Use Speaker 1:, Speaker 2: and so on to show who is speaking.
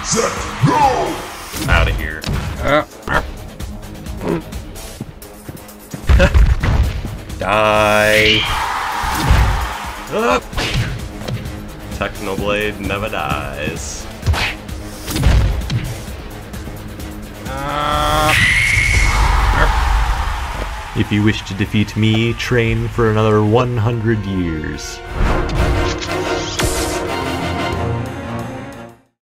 Speaker 1: set, go!
Speaker 2: Out of here. Die. Technoblade never dies.
Speaker 3: If you wish to defeat me, train for another 100 years.